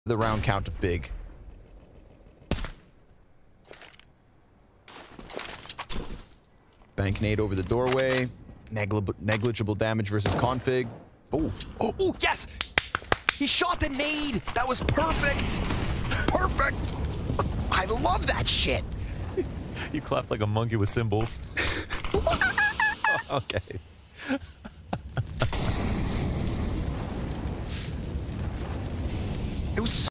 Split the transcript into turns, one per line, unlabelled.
the round count of big. Bank nade over the doorway. Negligible damage versus config. Oh, oh, oh, yes! He shot the nade! That was perfect! Perfect! I love that shit!
You clapped like a monkey with cymbals. Okay.
It was so